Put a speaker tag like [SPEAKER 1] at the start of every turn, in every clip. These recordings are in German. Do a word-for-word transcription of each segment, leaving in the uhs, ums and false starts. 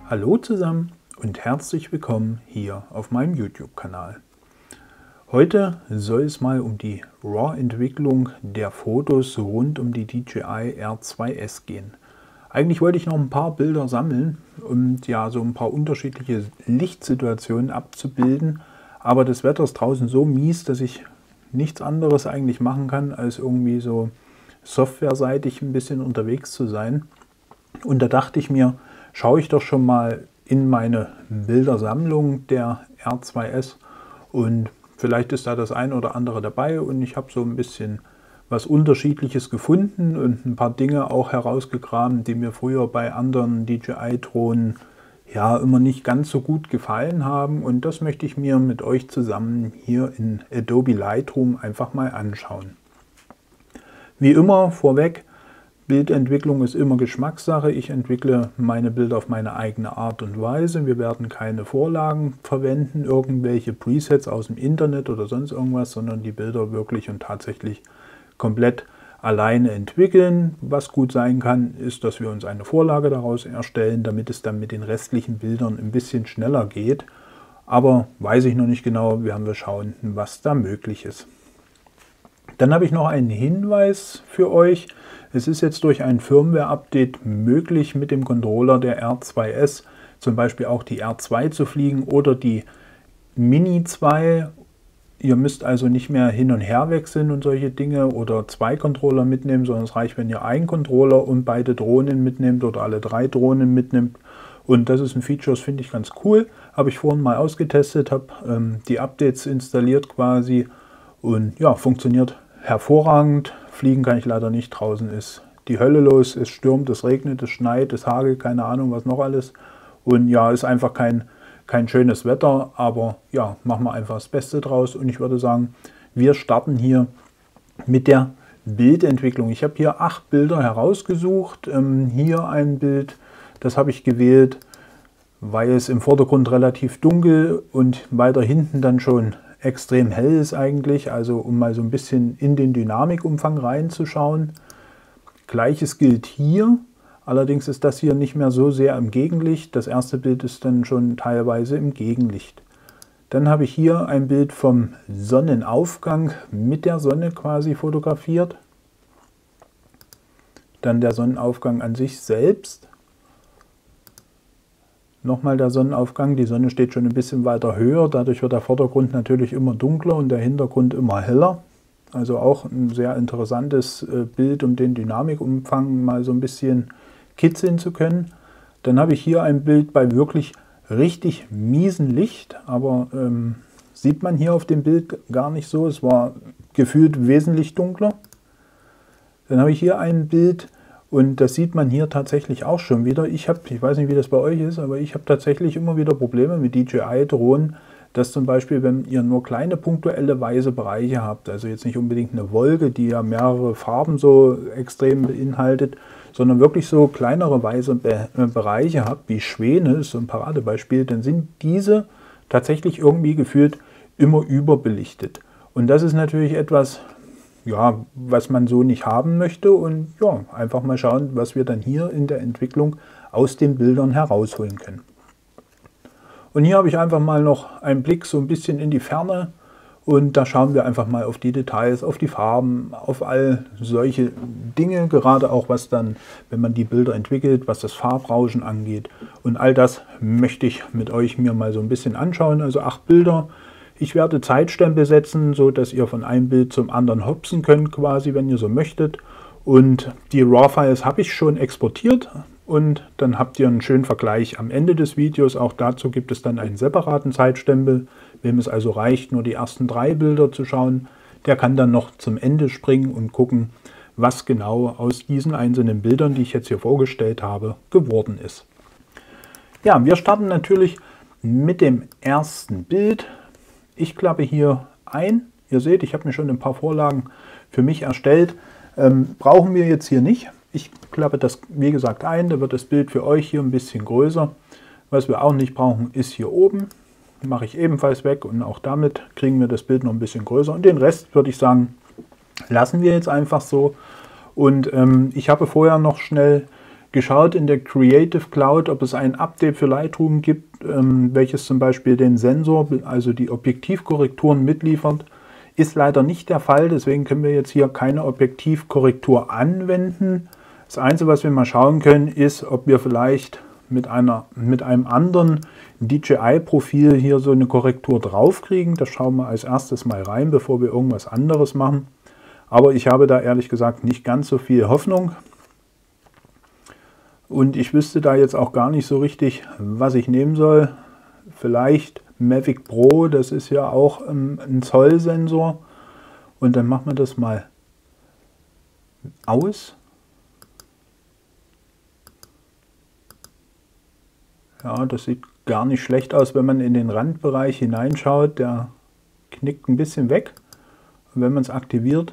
[SPEAKER 1] Hallo zusammen und herzlich willkommen hier auf meinem YouTube-Kanal. Heute soll es mal um die RAW-Entwicklung der Fotos rund um die D J I R zwei S gehen. Eigentlich wollte ich noch ein paar Bilder sammeln und ja so ein paar unterschiedliche Lichtsituationen abzubilden, aber das Wetter ist draußen so mies, dass ich nichts anderes eigentlich machen kann, als irgendwie so softwareseitig ein bisschen unterwegs zu sein. Und da dachte ich mir, schaue ich doch schon mal in meine Bildersammlung der R zwei S und vielleicht ist da das ein oder andere dabei und ich habe so ein bisschen was Unterschiedliches gefunden und ein paar Dinge auch herausgegraben, die mir früher bei anderen D J I-Drohnen ja immer nicht ganz so gut gefallen haben, und das möchte ich mir mit euch zusammen hier in Adobe Lightroom einfach mal anschauen. Wie immer vorweg: Bildentwicklung ist immer Geschmackssache. Ich entwickle meine Bilder auf meine eigene Art und Weise. Wir werden keine Vorlagen verwenden, irgendwelche Presets aus dem Internet oder sonst irgendwas, sondern die Bilder wirklich und tatsächlich komplett alleine entwickeln. Was gut sein kann, ist, dass wir uns eine Vorlage daraus erstellen, damit es dann mit den restlichen Bildern ein bisschen schneller geht. Aber weiß ich noch nicht genau, werden wir schauen, was da möglich ist. Dann habe ich noch einen Hinweis für euch. Es ist jetzt durch ein Firmware-Update möglich, mit dem Controller der R zwei S zum Beispiel auch die R zwei zu fliegen oder die Mini zwei. Ihr müsst also nicht mehr hin und her wechseln und solche Dinge oder zwei Controller mitnehmen, sondern es reicht, wenn ihr einen Controller und beide Drohnen mitnehmt oder alle drei Drohnen mitnimmt. Und das ist ein Feature, das finde ich ganz cool. Habe ich vorhin mal ausgetestet, habe ähm, die Updates installiert quasi und ja, funktioniert hervorragend. Fliegen kann ich leider nicht, draußen ist die Hölle los, es stürmt, es regnet, es schneit, es hagelt, keine Ahnung was noch alles. Und ja, ist einfach kein, kein schönes Wetter, aber ja, machen wir einfach das Beste draus. Und ich würde sagen, wir starten hier mit der Bildentwicklung. Ich habe hier acht Bilder herausgesucht. Ähm, hier ein Bild, das habe ich gewählt, weil es im Vordergrund relativ dunkel und weiter hinten dann schon extrem hell ist eigentlich, also um mal so ein bisschen in den Dynamikumfang reinzuschauen. Gleiches gilt hier, allerdings ist das hier nicht mehr so sehr im Gegenlicht. Das erste Bild ist dann schon teilweise im Gegenlicht. Dann habe ich hier ein Bild vom Sonnenaufgang mit der Sonne quasi fotografiert. Dann der Sonnenaufgang an sich selbst. Nochmal der Sonnenaufgang, die Sonne steht schon ein bisschen weiter höher, dadurch wird der Vordergrund natürlich immer dunkler und der Hintergrund immer heller. Also auch ein sehr interessantes Bild, um den Dynamikumfang mal so ein bisschen kitzeln zu können. Dann habe ich hier ein Bild bei wirklich richtig miesen Licht, aber ähm, sieht man hier auf dem Bild gar nicht so, es war gefühlt wesentlich dunkler. Dann habe ich hier ein Bild, und das sieht man hier tatsächlich auch schon wieder. Ich habe, ich weiß nicht, wie das bei euch ist, aber ich habe tatsächlich immer wieder Probleme mit D J I-Drohnen, dass zum Beispiel, wenn ihr nur kleine punktuelle weiße Bereiche habt, also jetzt nicht unbedingt eine Wolke, die ja mehrere Farben so extrem beinhaltet, sondern wirklich so kleinere weiße Be Bereiche habt, wie Schwäne, ist so ein Paradebeispiel, dann sind diese tatsächlich irgendwie gefühlt immer überbelichtet. Und das ist natürlich etwas, ja, was man so nicht haben möchte, und ja, einfach mal schauen, was wir dann hier in der Entwicklung aus den Bildern herausholen können. Und hier habe ich einfach mal noch einen Blick so ein bisschen in die Ferne, und da schauen wir einfach mal auf die Details, auf die Farben, auf all solche Dinge, gerade auch was dann, wenn man die Bilder entwickelt, was das Farbrauschen angeht, und all das möchte ich mit euch mir mal so ein bisschen anschauen. Also acht Bilder. Ich werde Zeitstempel setzen, so dass ihr von einem Bild zum anderen hopsen könnt, quasi, wenn ihr so möchtet. Und die RAW-Files habe ich schon exportiert, und dann habt ihr einen schönen Vergleich am Ende des Videos. Auch dazu gibt es dann einen separaten Zeitstempel. Wem es also reicht, nur die ersten drei Bilder zu schauen, der kann dann noch zum Ende springen und gucken, was genau aus diesen einzelnen Bildern, die ich jetzt hier vorgestellt habe, geworden ist. Ja, wir starten natürlich mit dem ersten Bild. Ich klappe hier ein. Ihr seht, ich habe mir schon ein paar Vorlagen für mich erstellt. Ähm, brauchen wir jetzt hier nicht. Ich klappe das, wie gesagt, ein. Da wird das Bild für euch hier ein bisschen größer. Was wir auch nicht brauchen, ist hier oben. Mache ich ebenfalls weg, und auch damit kriegen wir das Bild noch ein bisschen größer. Und den Rest, würde ich sagen, lassen wir jetzt einfach so. Und ähm, ich habe vorher noch schnell geschaut in der Creative Cloud, ob es ein Update für Lightroom gibt, ähm, welches zum Beispiel den Sensor, also die Objektivkorrekturen mitliefert. Ist leider nicht der Fall, deswegen können wir jetzt hier keine Objektivkorrektur anwenden. Das Einzige, was wir mal schauen können, ist, ob wir vielleicht mit, einer, mit einem anderen D J I-Profil hier so eine Korrektur draufkriegen. Das schauen wir als erstes mal rein, bevor wir irgendwas anderes machen. Aber ich habe da ehrlich gesagt nicht ganz so viel Hoffnung. Und ich wüsste da jetzt auch gar nicht so richtig, was ich nehmen soll. Vielleicht Mavic Pro, das ist ja auch ähm, ein Zollsensor. Und dann machen wir das mal aus. Ja, das sieht gar nicht schlecht aus, wenn man in den Randbereich hineinschaut. Der knickt ein bisschen weg. Und wenn man es aktiviert,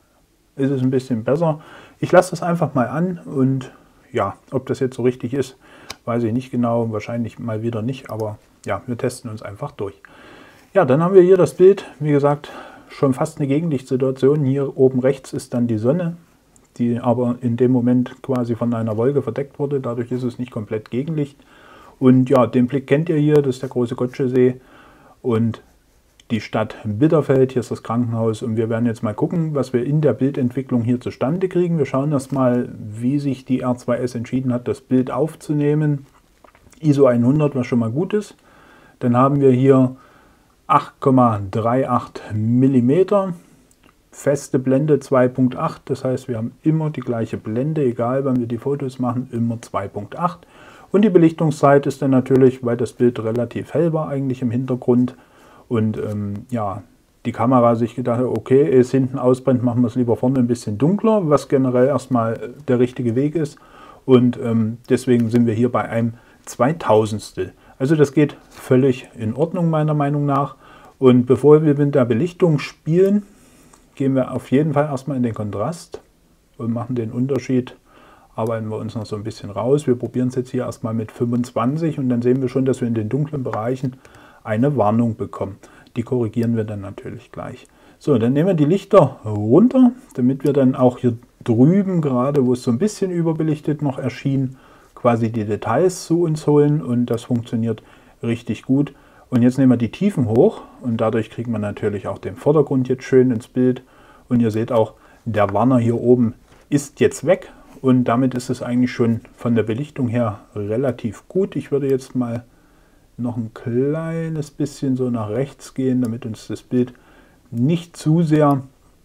[SPEAKER 1] ist es ein bisschen besser. Ich lasse das einfach mal an und ja, ob das jetzt so richtig ist, weiß ich nicht genau. Wahrscheinlich mal wieder nicht, aber ja, wir testen uns einfach durch. Ja, dann haben wir hier das Bild. Wie gesagt, schon fast eine Gegenlichtsituation. Hier oben rechts ist dann die Sonne, die aber in dem Moment quasi von einer Wolke verdeckt wurde. Dadurch ist es nicht komplett Gegenlicht. Und ja, den Blick kennt ihr hier, das ist der große Gotschesee und die Stadt Bitterfeld, hier ist das Krankenhaus und wir werden jetzt mal gucken, was wir in der Bildentwicklung hier zustande kriegen. Wir schauen erst mal, wie sich die R zwei S entschieden hat, das Bild aufzunehmen. I S O hundert, was schon mal gut ist. Dann haben wir hier acht Komma achtunddreißig Millimeter, feste Blende zwei Komma acht, das heißt, wir haben immer die gleiche Blende, egal wann wir die Fotos machen, immer zwei Komma acht. Und die Belichtungszeit ist dann natürlich, weil das Bild relativ hell war eigentlich im Hintergrund und ähm, ja, die Kamera sich gedacht hat, okay, es hinten ausbrennt, machen wir es lieber vorne ein bisschen dunkler, was generell erstmal der richtige Weg ist. Und ähm, deswegen sind wir hier bei einem Zweitausendstel. Also das geht völlig in Ordnung meiner Meinung nach. Und bevor wir mit der Belichtung spielen, gehen wir auf jeden Fall erstmal in den Kontrast und machen den Unterschied. Arbeiten wir uns noch so ein bisschen raus. Wir probieren es jetzt hier erstmal mit fünfundzwanzig und dann sehen wir schon, dass wir in den dunklen Bereichen eine Warnung bekommen. Die korrigieren wir dann natürlich gleich. So, dann nehmen wir die Lichter runter, damit wir dann auch hier drüben, gerade wo es so ein bisschen überbelichtet noch erschien, quasi die Details zu uns holen und das funktioniert richtig gut. Und jetzt nehmen wir die Tiefen hoch und dadurch kriegen wir natürlich auch den Vordergrund jetzt schön ins Bild. Und ihr seht auch, der Warner hier oben ist jetzt weg. Und damit ist es eigentlich schon von der Belichtung her relativ gut. Ich würde jetzt mal noch ein kleines bisschen so nach rechts gehen, damit uns das Bild nicht zu sehr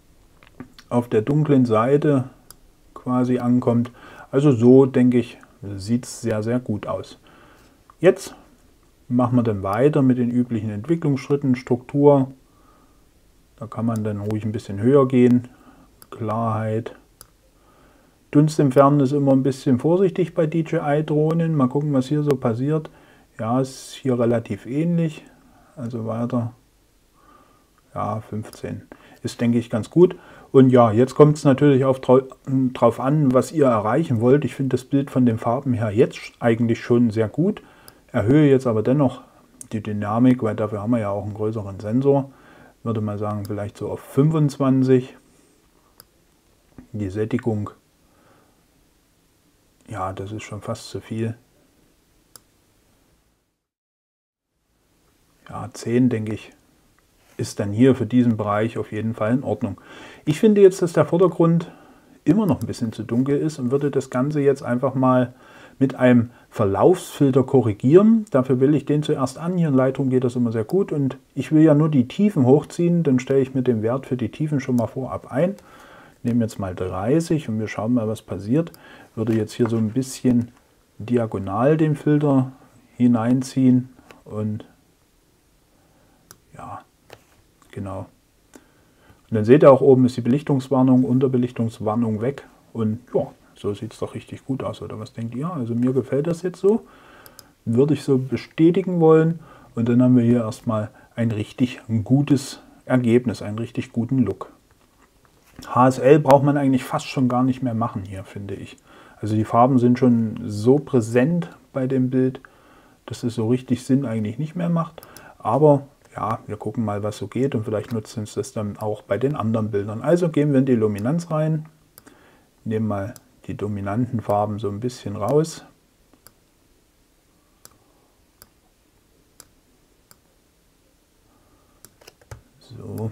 [SPEAKER 1] auf der dunklen Seite quasi ankommt. Also so, denke ich, sieht es sehr, sehr gut aus. Jetzt machen wir dann weiter mit den üblichen Entwicklungsschritten. Struktur, da kann man dann ruhig ein bisschen höher gehen. Klarheit. Dunst entfernen ist immer ein bisschen vorsichtig bei D J I-Drohnen. Mal gucken, was hier so passiert. Ja, ist hier relativ ähnlich. Also weiter. Ja, fünfzehn. Ist, denke ich, ganz gut. Und ja, jetzt kommt es natürlich auch drauf an, was ihr erreichen wollt. Ich finde das Bild von den Farben her jetzt eigentlich schon sehr gut. Erhöhe jetzt aber dennoch die Dynamik, weil dafür haben wir ja auch einen größeren Sensor. Würde mal sagen, vielleicht so auf fünfundzwanzig. Die Sättigung. Ja, das ist schon fast zu viel. Ja, zehn, denke ich, ist dann hier für diesen Bereich auf jeden Fall in Ordnung. Ich finde jetzt, dass der Vordergrund immer noch ein bisschen zu dunkel ist und würde das Ganze jetzt einfach mal mit einem Verlaufsfilter korrigieren. Dafür will ich den zuerst an. Hier in Lightroom geht das immer sehr gut und ich will ja nur die Tiefen hochziehen. Dann stelle ich mir den Wert für die Tiefen schon mal vorab ein. Nehmen jetzt mal dreißig und wir schauen mal, was passiert. Würde jetzt hier so ein bisschen diagonal den Filter hineinziehen und ja, genau. Und dann seht ihr auch oben ist die Belichtungswarnung, Unterbelichtungswarnung weg und ja, so sieht es doch richtig gut aus, oder was denkt ihr? Also mir gefällt das jetzt so, würde ich so bestätigen wollen und dann haben wir hier erstmal ein richtig gutes Ergebnis, einen richtig guten Look. H S L braucht man eigentlich fast schon gar nicht mehr machen hier, finde ich. Also die Farben sind schon so präsent bei dem Bild, dass es so richtig Sinn eigentlich nicht mehr macht. Aber ja, wir gucken mal, was so geht und vielleicht nutzt uns das dann auch bei den anderen Bildern. Also gehen wir in die Luminanz rein, nehmen mal die dominanten Farben so ein bisschen raus. So.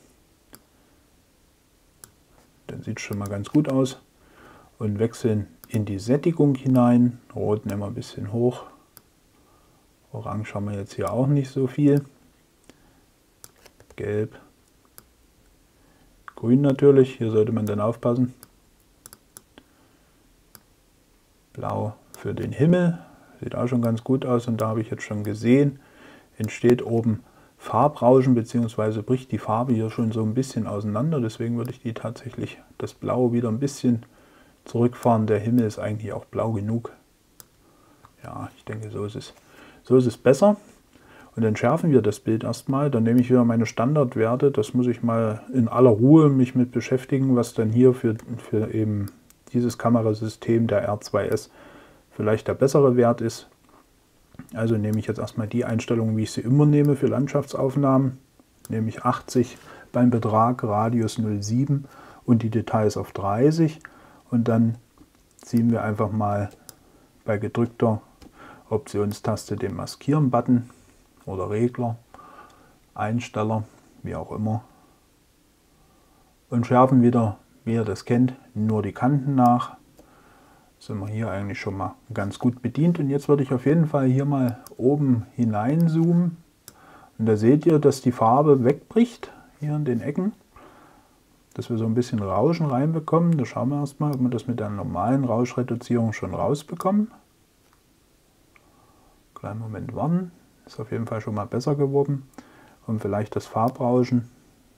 [SPEAKER 1] Dann sieht es schon mal ganz gut aus. Und wechseln in die Sättigung hinein. Rot nehmen wir ein bisschen hoch. Orange haben wir jetzt hier auch nicht so viel. Gelb. Grün natürlich, hier sollte man dann aufpassen. Blau für den Himmel, sieht auch schon ganz gut aus und da habe ich jetzt schon gesehen, entsteht oben Farbrauschen bzw. bricht die Farbe hier schon so ein bisschen auseinander. Deswegen würde ich die tatsächlich, das Blau wieder ein bisschen zurückfahren. Der Himmel ist eigentlich auch blau genug. Ja, ich denke, so ist es, so ist es besser. Und dann schärfen wir das Bild erstmal. Dann nehme ich wieder meine Standardwerte. Das muss ich mal in aller Ruhe mich mit beschäftigen, was dann hier für, für eben dieses Kamerasystem der R zwei S vielleicht der bessere Wert ist. Also nehme ich jetzt erstmal die Einstellungen, wie ich sie immer nehme für Landschaftsaufnahmen. Nehme ich achtzig beim Betrag, Radius null Komma sieben und die Details auf dreißig. Und dann ziehen wir einfach mal bei gedrückter Optionstaste den Maskieren-Button oder Regler, Einsteller, wie auch immer. Und schärfen wieder, wie ihr das kennt, nur die Kanten nach. Sind wir hier eigentlich schon mal ganz gut bedient. Und jetzt würde ich auf jeden Fall hier mal oben hineinzoomen. Und da seht ihr, dass die Farbe wegbricht, hier in den Ecken. Dass wir so ein bisschen Rauschen reinbekommen. Da schauen wir erstmal, ob wir das mit der normalen Rauschreduzierung schon rausbekommen. Kleinen Moment warten. Ist auf jeden Fall schon mal besser geworden. Und vielleicht das Farbrauschen.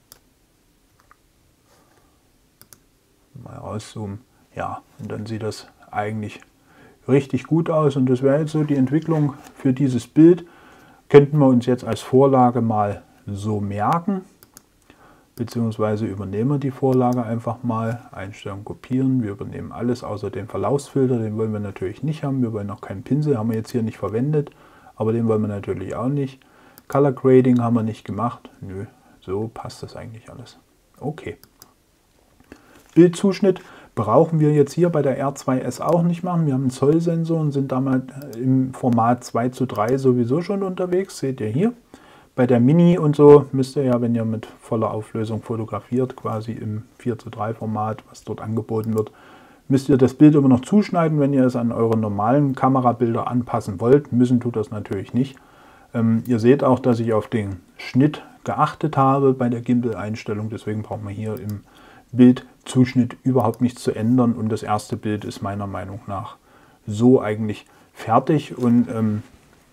[SPEAKER 1] Mal rauszoomen. Ja, und dann sieht das eigentlich richtig gut aus. Und das wäre jetzt so die Entwicklung für dieses Bild. Könnten wir uns jetzt als Vorlage mal so merken. Beziehungsweise übernehmen wir die Vorlage einfach mal. Einstellung kopieren. Wir übernehmen alles außer den Verlaufsfilter. Den wollen wir natürlich nicht haben. Wir wollen noch keinen Pinsel. Haben wir jetzt hier nicht verwendet. Aber den wollen wir natürlich auch nicht. Color Grading haben wir nicht gemacht. Nö, so passt das eigentlich alles. Okay. Bildzuschnitt brauchen wir jetzt hier bei der R zwei S auch nicht machen. Wir haben einen Zollsensor und sind damit im Format zwei zu drei sowieso schon unterwegs. Seht ihr hier. Bei der Mini und so müsst ihr ja, wenn ihr mit voller Auflösung fotografiert, quasi im vier zu drei Format, was dort angeboten wird, müsst ihr das Bild immer noch zuschneiden, wenn ihr es an eure normalen Kamerabilder anpassen wollt. Müssen tut das natürlich nicht. Ähm, ihr seht auch, dass ich auf den Schnitt geachtet habe bei der Gimbal-Einstellung. Deswegen braucht man hier im Bildzuschnitt überhaupt nichts zu ändern. Und das erste Bild ist meiner Meinung nach so eigentlich fertig. Und ähm,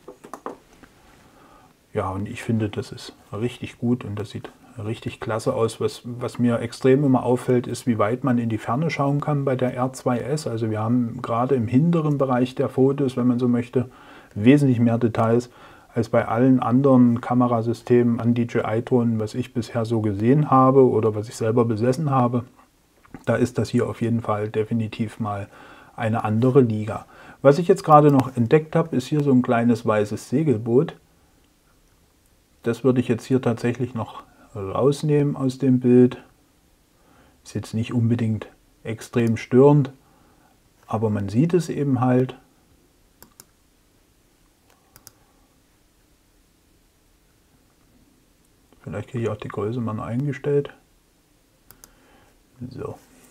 [SPEAKER 1] ja, und ich finde, das ist richtig gut und das sieht richtig klasse aus. Was, was mir extrem immer auffällt, ist, wie weit man in die Ferne schauen kann bei der R zwei S. Also wir haben gerade im hinteren Bereich der Fotos, wenn man so möchte, wesentlich mehr Details als bei allen anderen Kamerasystemen an D J I-Drohnen, was ich bisher so gesehen habe oder was ich selber besessen habe. Da ist das hier auf jeden Fall definitiv mal eine andere Liga. Was ich jetzt gerade noch entdeckt habe, ist hier so ein kleines weißes Segelboot. Das würde ich jetzt hier tatsächlich noch rausnehmen aus dem Bild. Ist jetzt nicht unbedingt extrem störend, aber man sieht es eben halt. Vielleicht kriege ich auch die Größe mal eingestellt. So.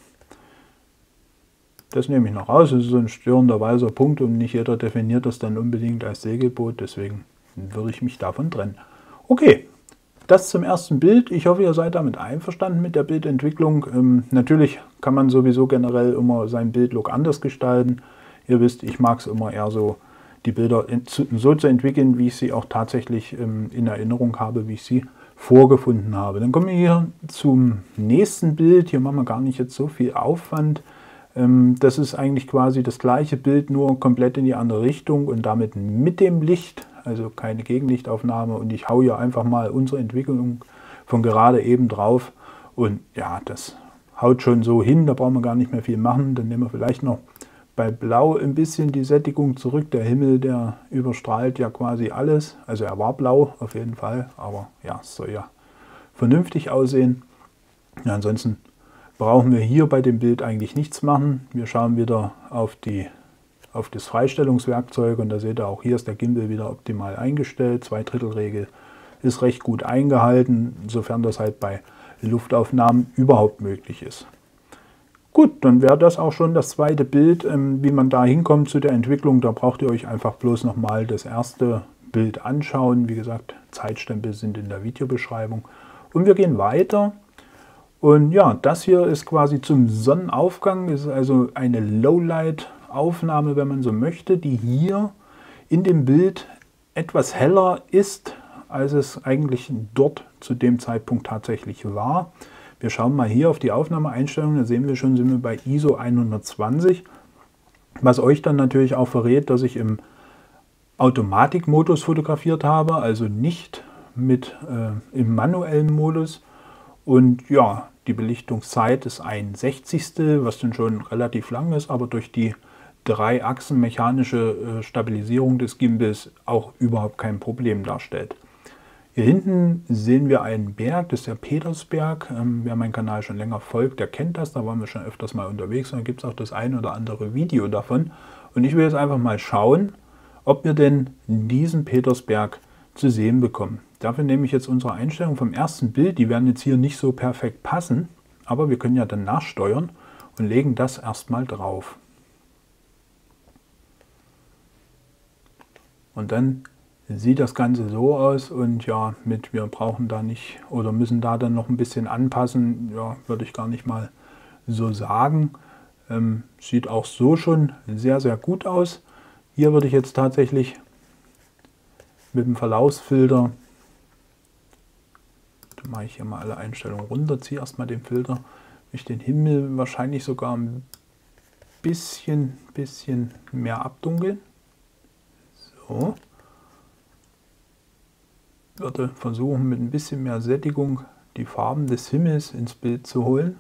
[SPEAKER 1] Das nehme ich noch raus. Das ist so ein störender weißer Punkt und nicht jeder definiert das dann unbedingt als Segelboot. Deswegen würde ich mich davon trennen. Okay, das zum ersten Bild. Ich hoffe, ihr seid damit einverstanden mit der Bildentwicklung. Ähm, natürlich kann man sowieso generell immer seinen Bildlook anders gestalten. Ihr wisst, ich mag es immer eher so, die Bilder in, so zu entwickeln, wie ich sie auch tatsächlich ähm, in Erinnerung habe, wie ich sie vorgefunden habe. Dann kommen wir hier zum nächsten Bild. Hier machen wir gar nicht jetzt so viel Aufwand. Ähm, das ist eigentlich quasi das gleiche Bild, nur komplett in die andere Richtung und damit mit dem Licht. Also keine Gegenlichtaufnahme und ich haue hier einfach mal unsere Entwicklung von gerade eben drauf und ja, das haut schon so hin, da brauchen wir gar nicht mehr viel machen. Dann nehmen wir vielleicht noch bei Blau ein bisschen die Sättigung zurück. Der Himmel, der überstrahlt ja quasi alles, also er war blau auf jeden Fall, aber ja, es soll ja vernünftig aussehen. Ja, ansonsten brauchen wir hier bei dem Bild eigentlich nichts machen. Wir schauen wieder auf, die, auf das Freistellungswerkzeug und da seht ihr auch, hier ist der Gimbal wieder optimal eingestellt. Zwei-Drittel-Regel ist recht gut eingehalten, sofern das halt bei Luftaufnahmen überhaupt möglich ist. Gut, dann wäre das auch schon das zweite Bild. Wie man da hinkommt zu der Entwicklung, da braucht ihr euch einfach bloß nochmal das erste Bild anschauen. Wie gesagt, Zeitstempel sind in der Videobeschreibung. Und wir gehen weiter. Und ja, das hier ist quasi zum Sonnenaufgang. Das ist also eine Lowlight-Aufnahme, wenn man so möchte, die hier in dem Bild etwas heller ist, als es eigentlich dort zu dem Zeitpunkt tatsächlich war. Wir schauen mal hier auf die Aufnahmeeinstellungen, da sehen wir schon, sind wir bei I S O hundertzwanzig, was euch dann natürlich auch verrät, dass ich im Automatikmodus fotografiert habe, also nicht mit äh, im manuellen Modus. Und ja, die Belichtungszeit ist ein Sechzigstel, was dann schon relativ lang ist, aber durch die drei Achsen mechanische äh, Stabilisierung des Gimbals auch überhaupt kein Problem darstellt. Hier hinten sehen wir einen Berg, das ist der Petersberg. Ähm, wer meinen Kanal schon länger folgt, der kennt das, da waren wir schon öfters mal unterwegs und da gibt es auch das ein oder andere Video davon. Und ich will jetzt einfach mal schauen, ob wir denn diesen Petersberg zu sehen bekommen. Dafür nehme ich jetzt unsere Einstellung vom ersten Bild, die werden jetzt hier nicht so perfekt passen, aber wir können ja dann nachsteuern und legen das erstmal drauf. Und dann sieht das Ganze so aus und ja, mit wir brauchen da nicht oder müssen da dann noch ein bisschen anpassen, ja, würde ich gar nicht mal so sagen. Ähm, sieht auch so schon sehr, sehr gut aus. Hier würde ich jetzt tatsächlich mit dem Verlaufsfilter, da mache ich hier mal alle Einstellungen runter, ziehe erstmal den Filter, ich den Himmel wahrscheinlich sogar ein bisschen, bisschen mehr abdunkeln. So. Ich würde versuchen, mit ein bisschen mehr Sättigung die Farben des Himmels ins Bild zu holen.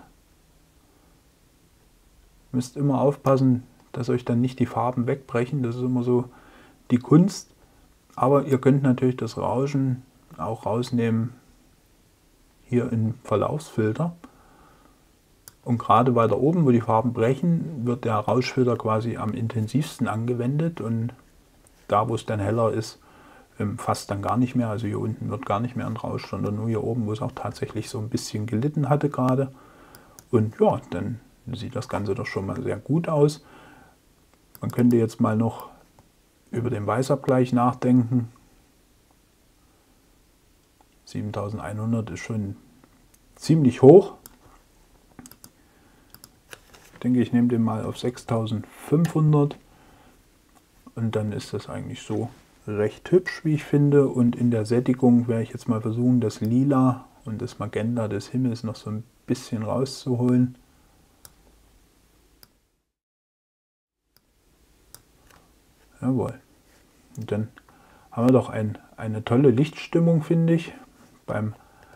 [SPEAKER 1] Ihr müsst immer aufpassen, dass euch dann nicht die Farben wegbrechen. Das ist immer so die Kunst. Aber ihr könnt natürlich das Rauschen auch rausnehmen hier im Verlaufsfilter. Und gerade weiter oben, wo die Farben brechen, wird der Rauschfilter quasi am intensivsten angewendet. Und da, wo es dann heller ist, fast dann gar nicht mehr, also hier unten wird gar nicht mehr ein Rausch, sondern nur hier oben, wo es auch tatsächlich so ein bisschen gelitten hatte gerade. Und ja, dann sieht das Ganze doch schon mal sehr gut aus. Man könnte jetzt mal noch über den Weißabgleich nachdenken. siebentausendeinhundert ist schon ziemlich hoch. Ich denke, ich nehme den mal auf sechstausendfünfhundert und dann ist das eigentlich so recht hübsch, wie ich finde. Und in der Sättigung werde ich jetzt mal versuchen, das Lila und das Magenta des Himmels noch so ein bisschen rauszuholen. Jawohl. Und dann haben wir doch ein, eine tolle Lichtstimmung, finde ich. Beim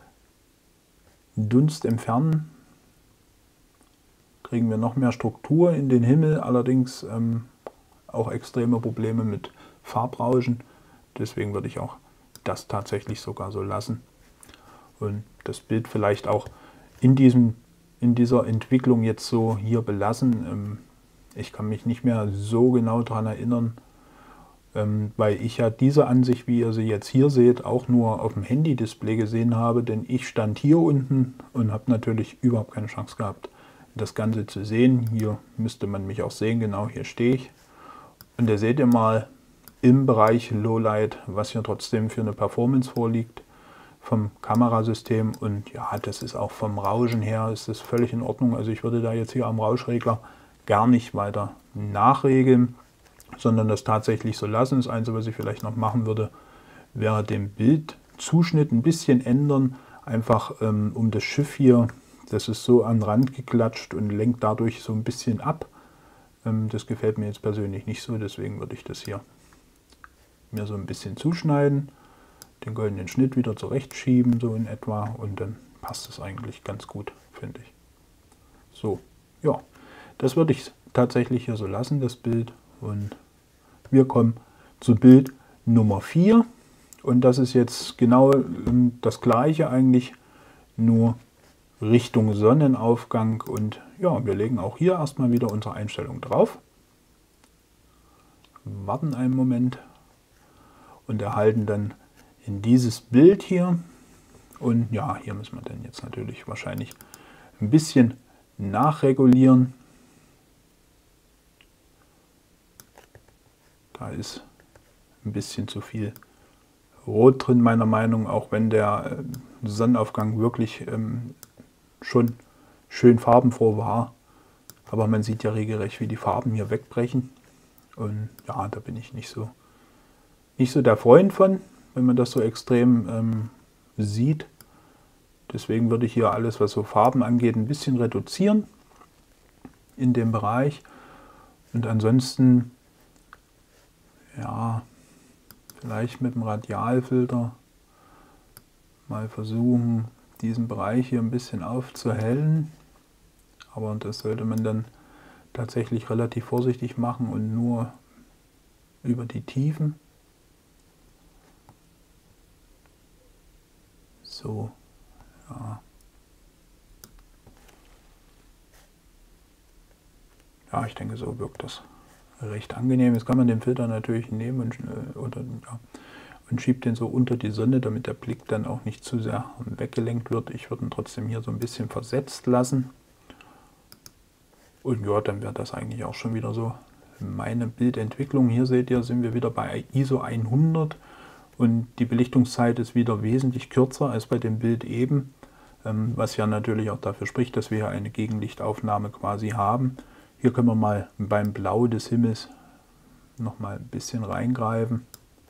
[SPEAKER 1] Dunst entfernen kriegen wir noch mehr Struktur in den Himmel, allerdings ähm, auch extreme Probleme mit Farbrauschen. Deswegen würde ich auch das tatsächlich sogar so lassen. Und das Bild vielleicht auch in, diesem, in dieser Entwicklung jetzt so hier belassen. Ich kann mich nicht mehr so genau daran erinnern, weil ich ja diese Ansicht, wie ihr sie jetzt hier seht, auch nur auf dem Handy-Display gesehen habe. Denn ich stand hier unten und habe natürlich überhaupt keine Chance gehabt, das Ganze zu sehen. Hier müsste man mich auch sehen, genau hier stehe ich. Und da seht ihr mal im Bereich Lowlight, was hier trotzdem für eine Performance vorliegt vom Kamerasystem. Und ja, das ist auch vom Rauschen her, ist das völlig in Ordnung. Also ich würde da jetzt hier am Rauschregler gar nicht weiter nachregeln, sondern das tatsächlich so lassen. Das Einzige, was ich vielleicht noch machen würde, wäre den Bildzuschnitt ein bisschen ändern. Einfach ähm, um das Schiff hier, das ist so an den Rand geklatscht und lenkt dadurch so ein bisschen ab. Ähm, das gefällt mir jetzt persönlich nicht so, deswegen würde ich das hier mir so ein bisschen zuschneiden, den goldenen Schnitt wieder zurechtschieben, so in etwa, und dann passt es eigentlich ganz gut, finde ich. So, ja, das würde ich tatsächlich hier so lassen, das Bild, und wir kommen zu Bild Nummer vier und das ist jetzt genau das gleiche eigentlich, nur Richtung Sonnenaufgang. Und ja, wir legen auch hier erstmal wieder unsere Einstellung drauf. Warten einen Moment und erhalten dann in dieses Bild hier. Und ja, hier müssen wir dann jetzt natürlich wahrscheinlich ein bisschen nachregulieren. Da ist ein bisschen zu viel Rot drin, meiner Meinung nach, auch wenn der Sonnenaufgang wirklich ähm, schon schön farbenfroh war. Aber man sieht ja regelrecht, wie die Farben hier wegbrechen. Und ja, da bin ich nicht so, nicht so der Freund von, wenn man das so extrem ähm, sieht. Deswegen würde ich hier alles, was so Farben angeht, ein bisschen reduzieren in dem Bereich. Und ansonsten, ja, vielleicht mit dem Radialfilter mal versuchen, diesen Bereich hier ein bisschen aufzuhellen. Aber das sollte man dann tatsächlich relativ vorsichtig machen und nur über die Tiefen. So, ja. Ja, ich denke, so wirkt das recht angenehm. Jetzt kann man den Filter natürlich nehmen und, äh, oder, ja, und schiebt den so unter die Sonne, damit der Blick dann auch nicht zu sehr weggelenkt wird. Ich würde ihn trotzdem hier so ein bisschen versetzt lassen. Und ja, dann wäre das eigentlich auch schon wieder so meine Bildentwicklung. Hier seht ihr, sind wir wieder bei I S O hundert und die Belichtungszeit ist wieder wesentlich kürzer als bei dem Bild eben, was ja natürlich auch dafür spricht, dass wir hier eine Gegenlichtaufnahme quasi haben. Hier können wir mal beim Blau des Himmels noch mal ein bisschen reingreifen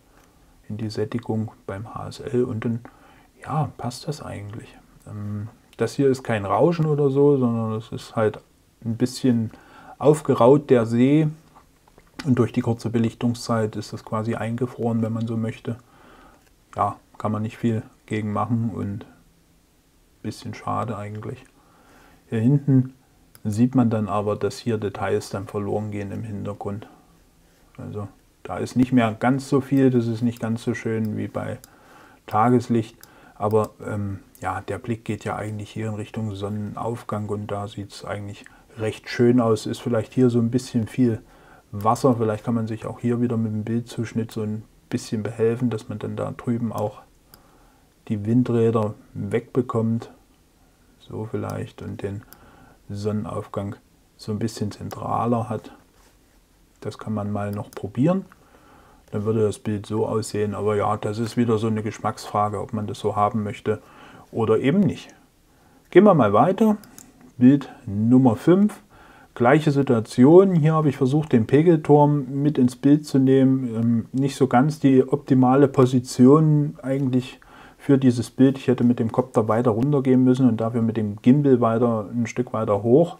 [SPEAKER 1] in die Sättigung beim H S L und dann ja, passt das eigentlich. Das hier ist kein Rauschen oder so, sondern es ist halt ein bisschen aufgeraut, der See, und durch die kurze Belichtungszeit ist das quasi eingefroren, wenn man so möchte. Ja, kann man nicht viel gegen machen und ein bisschen schade eigentlich. Hier hinten sieht man dann aber, dass hier Details dann verloren gehen im Hintergrund. Also da ist nicht mehr ganz so viel, das ist nicht ganz so schön wie bei Tageslicht, aber ähm, ja, der Blick geht ja eigentlich hier in Richtung Sonnenaufgang und da sieht es eigentlich recht schön aus. Ist vielleicht hier so ein bisschen viel Wasser, vielleicht kann man sich auch hier wieder mit dem Bildzuschnitt so ein bisschen behelfen, dass man dann da drüben auch die Windräder wegbekommt, so vielleicht, und den Sonnenaufgang so ein bisschen zentraler hat. Das kann man mal noch probieren. Dann würde das Bild so aussehen. Aber ja, das ist wieder so eine Geschmacksfrage, ob man das so haben möchte oder eben nicht. Gehen wir mal weiter. Bild Nummer fünf. Gleiche Situation. Hier habe ich versucht, den Pegelturm mit ins Bild zu nehmen. Nicht so ganz die optimale Position eigentlich für dieses Bild. Ich hätte mit dem Kopter weiter runter gehen müssen und dafür mit dem Gimbal weiter ein Stück weiter hoch.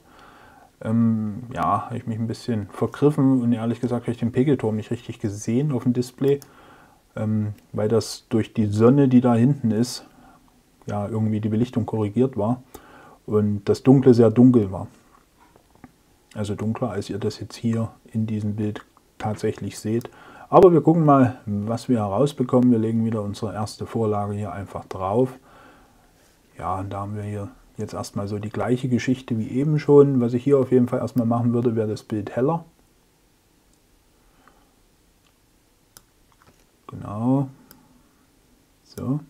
[SPEAKER 1] Ähm, ja, habe ich mich ein bisschen vergriffen und ehrlich gesagt habe ich den Pegelturm nicht richtig gesehen auf dem Display, ähm, weil das durch die Sonne, die da hinten ist, ja irgendwie die Belichtung korrigiert war und das Dunkle sehr dunkel war. Also dunkler, als ihr das jetzt hier in diesem Bild tatsächlich seht. Aber wir gucken mal, was wir herausbekommen. Wir legen wieder unsere erste Vorlage hier einfach drauf. Ja, und da haben wir hier jetzt erstmal so die gleiche Geschichte wie eben schon. Was ich hier auf jeden Fall erstmal machen würde, wäre das Bild heller. Genau. So.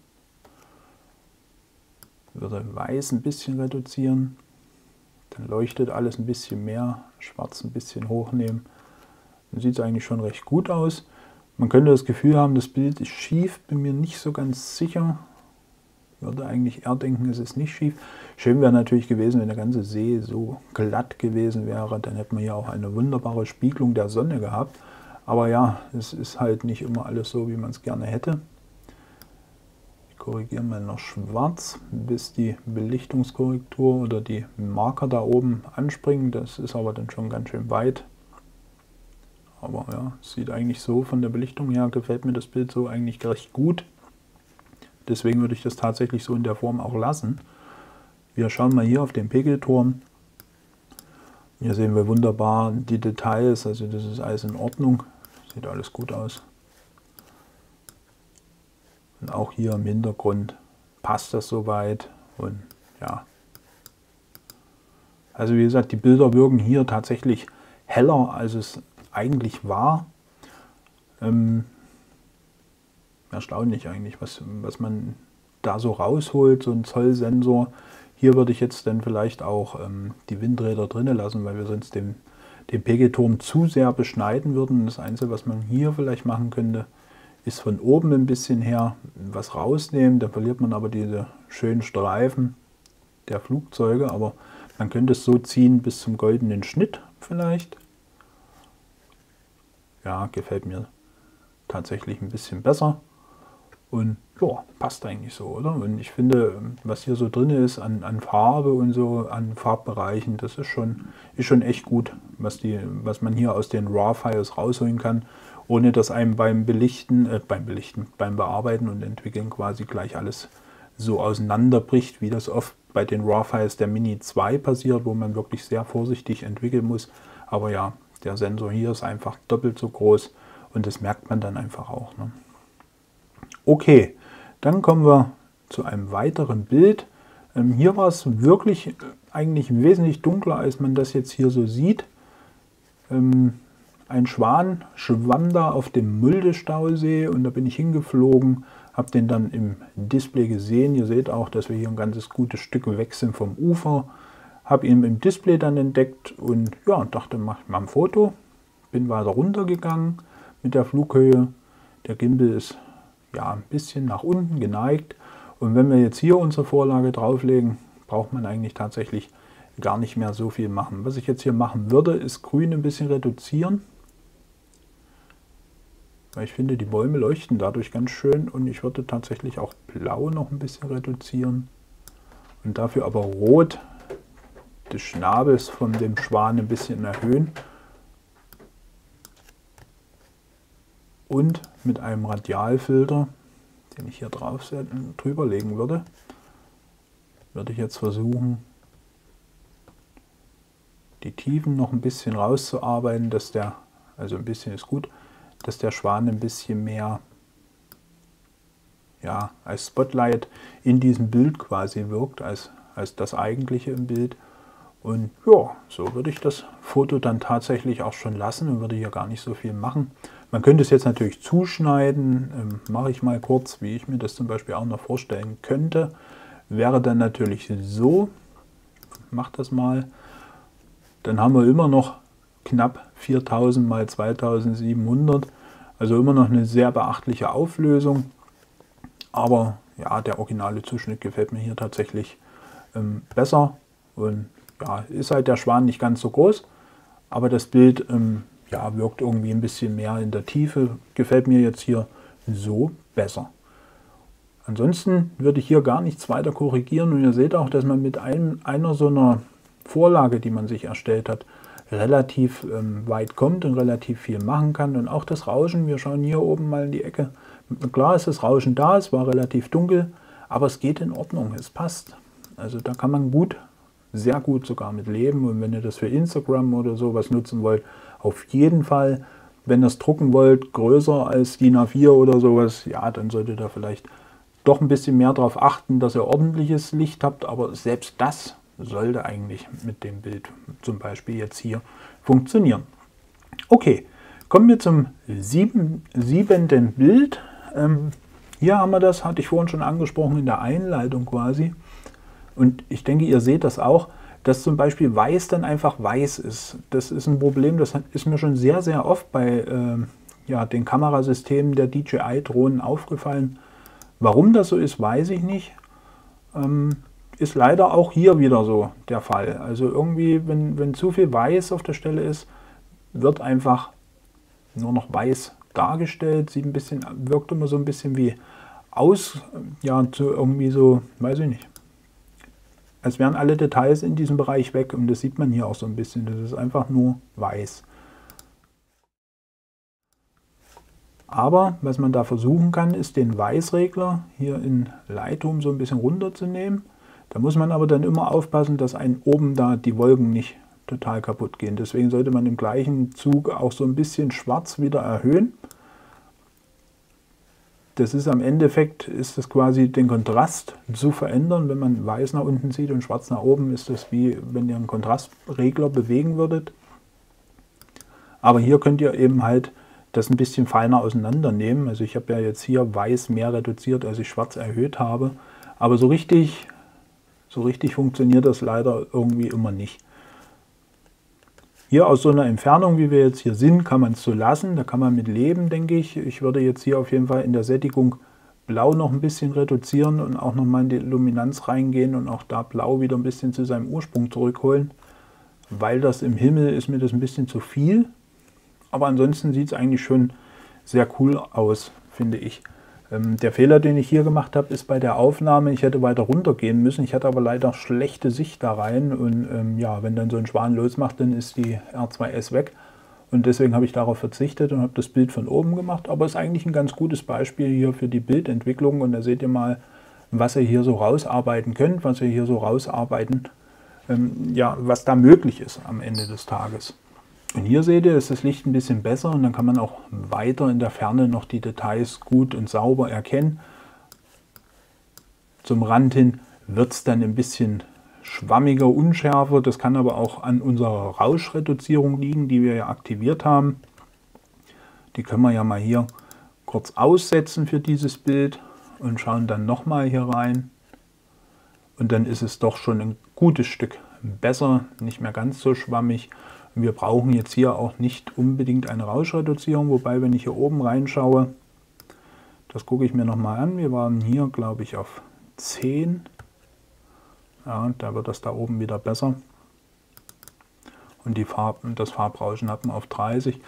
[SPEAKER 1] Ich würde Weiß ein bisschen reduzieren. Dann leuchtet alles ein bisschen mehr. Schwarz ein bisschen hochnehmen. Dann sieht es eigentlich schon recht gut aus. Man könnte das Gefühl haben, das Bild ist schief. Bin mir nicht so ganz sicher. Ich würde eigentlich eher denken, es ist nicht schief. Schön wäre natürlich gewesen, wenn der ganze See so glatt gewesen wäre. Dann hätten wir hier auch eine wunderbare Spiegelung der Sonne gehabt. Aber ja, es ist halt nicht immer alles so, wie man es gerne hätte. Ich korrigiere mal noch schwarz, bis die Belichtungskorrektur oder die Marker da oben anspringen. Das ist aber dann schon ganz schön weit. Aber ja, es sieht eigentlich so von der Belichtung her, gefällt mir das Bild so eigentlich recht gut. Deswegen würde ich das tatsächlich so in der Form auch lassen. Wir schauen mal hier auf den Pegelturm. Hier sehen wir wunderbar die Details, also das ist alles in Ordnung. Sieht alles gut aus. Und auch hier im Hintergrund passt das soweit. Und ja, Also wie gesagt, die Bilder wirken hier tatsächlich heller, als es eigentlich war. Ähm, erstaunlich eigentlich, was, was man da so rausholt, so ein Zollsensor. Hier würde ich jetzt dann vielleicht auch ähm, die Windräder drinnen lassen, weil wir sonst den, den Pegelturm zu sehr beschneiden würden. Das Einzige, was man hier vielleicht machen könnte, ist von oben ein bisschen her was rausnehmen. Dann verliert man aber diese schönen Streifen der Flugzeuge. Aber man könnte es so ziehen bis zum goldenen Schnitt vielleicht. Ja, gefällt mir tatsächlich ein bisschen besser. Und ja, passt eigentlich so, oder? Und ich finde, was hier so drin ist an, an Farbe und so, an Farbbereichen, das ist schon, ist schon echt gut, was, die, was man hier aus den RAW-Files rausholen kann, ohne dass einem beim Belichten, äh, beim Belichten, beim Bearbeiten und Entwickeln quasi gleich alles so auseinanderbricht, wie das oft bei den RAW-Files der Mini zwei passiert, wo man wirklich sehr vorsichtig entwickeln muss. Aber ja, der Sensor hier ist einfach doppelt so groß und das merkt man dann einfach auch, ne? Okay, dann kommen wir zu einem weiteren Bild. Ähm, hier war es wirklich eigentlich wesentlich dunkler, als man das jetzt hier so sieht. Ähm, ein Schwan schwamm da auf dem Mulde-Stausee und da bin ich hingeflogen, habe den dann im Display gesehen. Ihr seht auch, dass wir hier ein ganzes gutes Stück weg sind vom Ufer. Habe ihn im Display dann entdeckt und ja, dachte, mach mal ein Foto. Bin weiter runtergegangen mit der Flughöhe. Der Gimbal ist ja ein bisschen nach unten geneigt. Und wenn wir jetzt hier unsere Vorlage drauflegen, braucht man eigentlich tatsächlich gar nicht mehr so viel machen. Was ich jetzt hier machen würde, ist grün ein bisschen reduzieren. Weil ich finde, die Bäume leuchten dadurch ganz schön und ich würde tatsächlich auch blau noch ein bisschen reduzieren. Und dafür aber rot des Schnabels von dem Schwan ein bisschen erhöhen. Und mit einem Radialfilter, den ich hier drauf drüber legen würde, würde ich jetzt versuchen, die Tiefen noch ein bisschen rauszuarbeiten, dass der, also ein bisschen ist gut, dass der Schwan ein bisschen mehr, ja, als Spotlight in diesem Bild quasi wirkt, als, als das eigentliche im Bild. Und ja, so würde ich das Foto dann tatsächlich auch schon lassen und würde hier gar nicht so viel machen. Man könnte es jetzt natürlich zuschneiden, ähm, mache ich mal kurz, wie ich mir das zum Beispiel auch noch vorstellen könnte. Wäre dann natürlich so, mach das mal, dann haben wir immer noch knapp viertausend mal zweitausendsiebenhundert, also immer noch eine sehr beachtliche Auflösung. Aber ja, der originale Zuschnitt gefällt mir hier tatsächlich ähm, besser und ja, ist halt der Schwan nicht ganz so groß, aber das Bild ähm, ja, wirkt irgendwie ein bisschen mehr in der Tiefe, gefällt mir jetzt hier so besser. Ansonsten würde ich hier gar nichts weiter korrigieren und ihr seht auch, dass man mit einem, einer so einer Vorlage, die man sich erstellt hat, relativ ähm, weit kommt und relativ viel machen kann. Und auch das Rauschen, wir schauen hier oben mal in die Ecke, klar ist das Rauschen da, es war relativ dunkel, aber es geht in Ordnung, es passt. Also da kann man gut, sehr gut sogar mit leben und wenn ihr das für Instagram oder sowas nutzen wollt, auf jeden Fall. Wenn ihr es drucken wollt, größer als DIN A vier oder sowas, ja, dann solltet ihr vielleicht doch ein bisschen mehr darauf achten, dass ihr ordentliches Licht habt, aber selbst das sollte eigentlich mit dem Bild zum Beispiel jetzt hier funktionieren. Okay, kommen wir zum sieben, siebenten Bild. Ähm, hier haben wir das, hatte ich vorhin schon angesprochen in der Einleitung quasi. Und ich denke, ihr seht das auch, dass zum Beispiel weiß dann einfach weiß ist. Das ist ein Problem, das ist mir schon sehr, sehr oft bei äh, ja, den Kamerasystemen der D J I-Drohnen aufgefallen. Warum das so ist, weiß ich nicht. Ähm, ist leider auch hier wieder so der Fall. Also irgendwie, wenn, wenn zu viel Weiß auf der Stelle ist, wird einfach nur noch weiß dargestellt. Sieht ein bisschen, wirkt immer so ein bisschen wie aus, ja, so irgendwie so, weiß ich nicht. Als wären alle Details in diesem Bereich weg und das sieht man hier auch so ein bisschen. Das ist einfach nur weiß. Aber was man da versuchen kann, ist den Weißregler hier in Lightroom so ein bisschen runterzunehmen. Da muss man aber dann immer aufpassen, dass einem oben da die Wolken nicht total kaputt gehen. Deswegen sollte man im gleichen Zug auch so ein bisschen schwarz wieder erhöhen. das ist am Endeffekt, ist das quasi den Kontrast zu verändern. Wenn man weiß nach unten sieht und schwarz nach oben, ist das wie wenn ihr einen Kontrastregler bewegen würdet. Aber hier könnt ihr eben halt das ein bisschen feiner auseinandernehmen. Also ich habe ja jetzt hier weiß mehr reduziert, als ich schwarz erhöht habe. Aber so richtig, so richtig funktioniert das leider irgendwie immer nicht. Hier aus so einer Entfernung, wie wir jetzt hier sind, kann man es so lassen. Da kann man mit leben, denke ich. Ich würde jetzt hier auf jeden Fall in der Sättigung Blau noch ein bisschen reduzieren und auch nochmal in die Luminanz reingehen und auch da Blau wieder ein bisschen zu seinem Ursprung zurückholen. Weil das im Himmel ist mir das ein bisschen zu viel. Aber ansonsten sieht es eigentlich schon sehr cool aus, finde ich. Ähm, der Fehler, den ich hier gemacht habe, ist bei der Aufnahme, ich hätte weiter runter gehen müssen. Ich hatte aber leider schlechte Sicht da rein. Und ähm, ja, wenn dann so ein Schwan losmacht, dann ist die R zwei S weg. Und deswegen habe ich darauf verzichtet und habe das Bild von oben gemacht. Aber es ist eigentlich ein ganz gutes Beispiel hier für die Bildentwicklung. Und da seht ihr mal, was ihr hier so rausarbeiten könnt, was ihr hier so rausarbeiten, ähm, ja, was da möglich ist am Ende des Tages. Und hier seht ihr, ist das Licht ein bisschen besser und dann kann man auch weiter in der Ferne noch die Details gut und sauber erkennen. Zum Rand hin wird es dann ein bisschen schwammiger, unschärfer. Das kann aber auch an unserer Rauschreduzierung liegen, die wir ja aktiviert haben. Die können wir ja mal hier kurz aussetzen für dieses Bild und schauen dann nochmal hier rein. Und dann ist es doch schon ein gutes Stück besser, nicht mehr ganz so schwammig. Wir brauchen jetzt hier auch nicht unbedingt eine Rauschreduzierung, wobei, wenn ich hier oben reinschaue, das gucke ich mir nochmal an. Wir waren hier, glaube ich, auf zehn. Ja, da wird das da oben wieder besser. Und die Farben, das Farbrauschen hat man auf dreißig.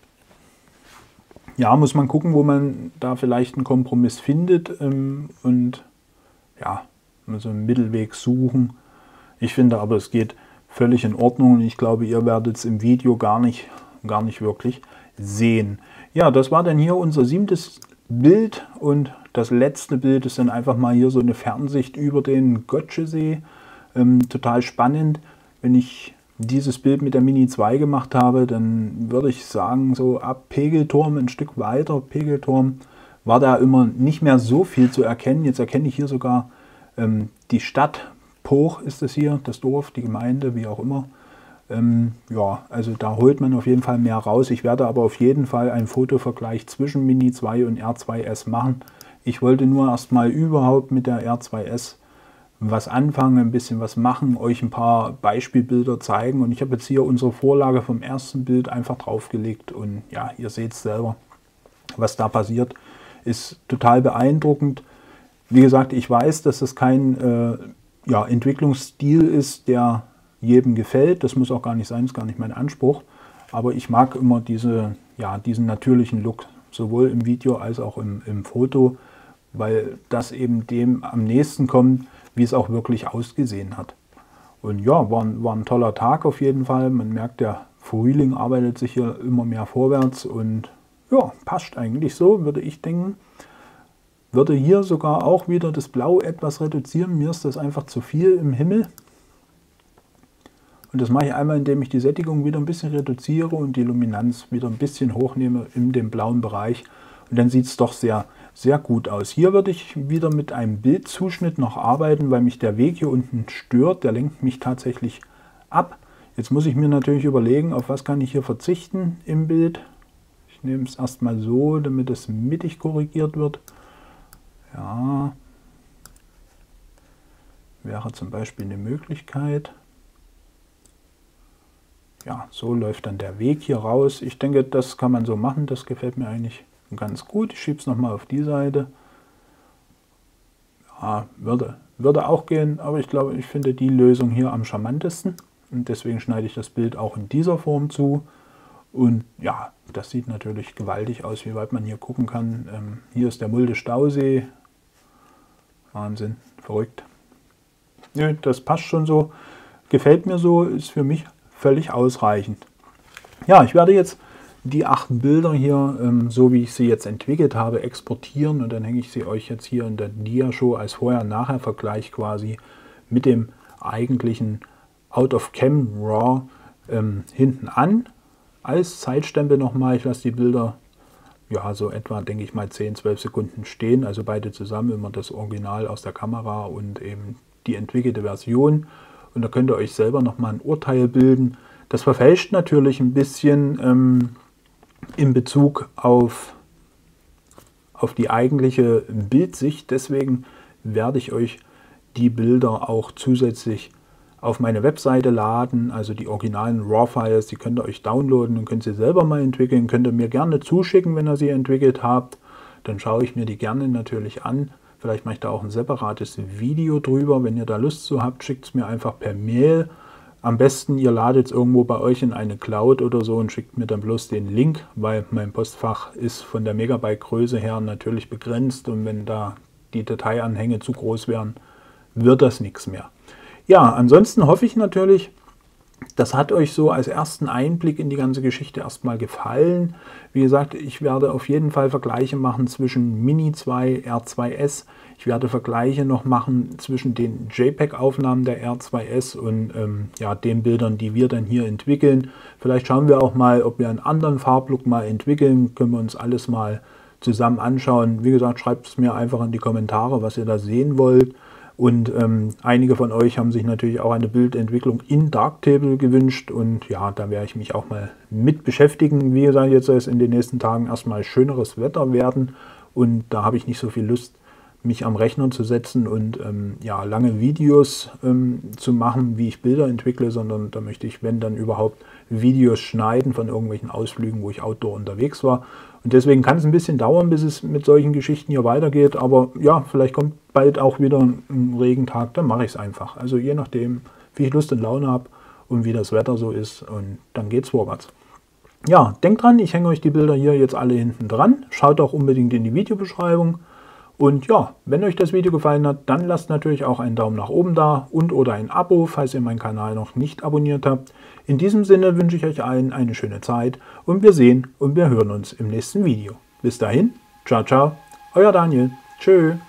[SPEAKER 1] Ja, muss man gucken, wo man da vielleicht einen Kompromiss findet und ja, so einen Mittelweg suchen. Ich finde aber, es geht völlig in Ordnung und ich glaube, ihr werdet es im Video gar nicht, gar nicht wirklich sehen. Ja, das war dann hier unser siebtes Bild und das letzte Bild ist dann einfach mal hier so eine Fernsicht über den Gotschesee. Ähm, total spannend. Wenn ich dieses Bild mit der Mini zwei gemacht habe, dann würde ich sagen, so ab Pegelturm ein Stück weiter, Pegelturm, war da immer nicht mehr so viel zu erkennen. Jetzt erkenne ich hier sogar ähm, die Stadt. Poch ist es hier, das Dorf, die Gemeinde, wie auch immer. Ähm, ja, also da holt man auf jeden Fall mehr raus. Ich werde aber auf jeden Fall einen Fotovergleich zwischen Mini zwei und R zwei S machen. Ich wollte nur erstmal überhaupt mit der R zwei S was anfangen, ein bisschen was machen, euch ein paar Beispielbilder zeigen. Und ich habe jetzt hier unsere Vorlage vom ersten Bild einfach draufgelegt. Und ja, ihr seht es selber, was da passiert. Ist total beeindruckend. Wie gesagt, ich weiß, dass es kein äh, ja, Entwicklungsstil ist, der jedem gefällt. Das muss auch gar nicht sein, ist gar nicht mein Anspruch. Aber ich mag immer diese, ja, diesen natürlichen Look, sowohl im Video als auch im, im Foto, weil das eben dem am nächsten kommt, wie es auch wirklich ausgesehen hat. Und ja, war, war ein toller Tag auf jeden Fall. Man merkt, der Frühling arbeitet sich hier immer mehr vorwärts und ja, passt eigentlich so, würde ich denken. Würde hier sogar auch wieder das Blau etwas reduzieren. Mir ist das einfach zu viel im Himmel. Und das mache ich einmal, indem ich die Sättigung wieder ein bisschen reduziere und die Luminanz wieder ein bisschen hochnehme in dem blauen Bereich. Und dann sieht es doch sehr, sehr gut aus. Hier würde ich wieder mit einem Bildzuschnitt noch arbeiten, weil mich der Weg hier unten stört. Der lenkt mich tatsächlich ab. Jetzt muss ich mir natürlich überlegen, auf was kann ich hier verzichten im Bild. Ich nehme es erstmal so, damit es mittig korrigiert wird. Ja, wäre zum Beispiel eine Möglichkeit. Ja, so läuft dann der Weg hier raus. Ich denke, das kann man so machen. Das gefällt mir eigentlich ganz gut. Ich schiebe es nochmal auf die Seite. Ja, würde, würde auch gehen, aber ich glaube, ich finde die Lösung hier am charmantesten. Und deswegen schneide ich das Bild auch in dieser Form zu. Und ja, das sieht natürlich gewaltig aus, wie weit man hier gucken kann. Ähm, hier ist der Mulde Stausee. Wahnsinn, verrückt. Nö, das passt schon so. Gefällt mir so, ist für mich völlig ausreichend. Ja, ich werde jetzt die acht Bilder hier, ähm, so wie ich sie jetzt entwickelt habe, exportieren. Und dann hänge ich sie euch jetzt hier in der Dia-Show als Vorher-Nachher-Vergleich quasi mit dem eigentlichen Out-of-Cam RAW ähm, hinten an. Als Zeitstempel nochmal, ich lasse die Bilder ja, so etwa, denke ich mal, zehn, zwölf Sekunden stehen. Also beide zusammen, immer das Original aus der Kamera und eben die entwickelte Version. Und da könnt ihr euch selber nochmal ein Urteil bilden. Das verfälscht natürlich ein bisschen ähm, in Bezug auf, auf die eigentliche Bildsicht. Deswegen werde ich euch die Bilder auch zusätzlich auf meine Webseite laden, also die originalen RAW-Files, die könnt ihr euch downloaden und könnt sie selber mal entwickeln. Könnt ihr mir gerne zuschicken, wenn ihr sie entwickelt habt. Dann schaue ich mir die gerne natürlich an. Vielleicht mache ich da auch ein separates Video drüber. Wenn ihr da Lust zu habt, schickt es mir einfach per Mail. Am besten, ihr ladet es irgendwo bei euch in eine Cloud oder so und schickt mir dann bloß den Link, weil mein Postfach ist von der Megabyte-Größe her natürlich begrenzt und wenn da die Dateianhänge zu groß wären, wird das nichts mehr. Ja, ansonsten hoffe ich natürlich, das hat euch so als ersten Einblick in die ganze Geschichte erstmal gefallen. Wie gesagt, ich werde auf jeden Fall Vergleiche machen zwischen Mini zwei, R zwei S. Ich werde Vergleiche noch machen zwischen den JPEG-Aufnahmen der R zwei S und ähm, ja, den Bildern, die wir dann hier entwickeln. Vielleicht schauen wir auch mal, ob wir einen anderen Farblook mal entwickeln. Können wir uns alles mal zusammen anschauen. Wie gesagt, schreibt es mir einfach in die Kommentare, was ihr da sehen wollt. Und ähm, einige von euch haben sich natürlich auch eine Bildentwicklung in Darktable gewünscht. Und ja, da werde ich mich auch mal mit beschäftigen. Wie gesagt, jetzt soll es in den nächsten Tagen erstmal schöneres Wetter werden. Und da habe ich nicht so viel Lust, mich am Rechner zu setzen und ähm, ja, lange Videos ähm, zu machen, wie ich Bilder entwickle, sondern da möchte ich, wenn dann überhaupt, Videos schneiden von irgendwelchen Ausflügen, wo ich outdoor unterwegs war. Und deswegen kann es ein bisschen dauern, bis es mit solchen Geschichten hier weitergeht. Aber ja, vielleicht kommt bald auch wieder ein Regentag, dann mache ich es einfach. Also je nachdem, wie ich Lust und Laune habe und wie das Wetter so ist. Und dann geht es vorwärts. Ja, denkt dran, ich hänge euch die Bilder hier jetzt alle hinten dran. Schaut auch unbedingt in die Videobeschreibung. Und ja, wenn euch das Video gefallen hat, dann lasst natürlich auch einen Daumen nach oben da und oder ein Abo, falls ihr meinen Kanal noch nicht abonniert habt. In diesem Sinne wünsche ich euch allen eine schöne Zeit und wir sehen und wir hören uns im nächsten Video. Bis dahin, ciao, ciao, euer Daniel. Tschö.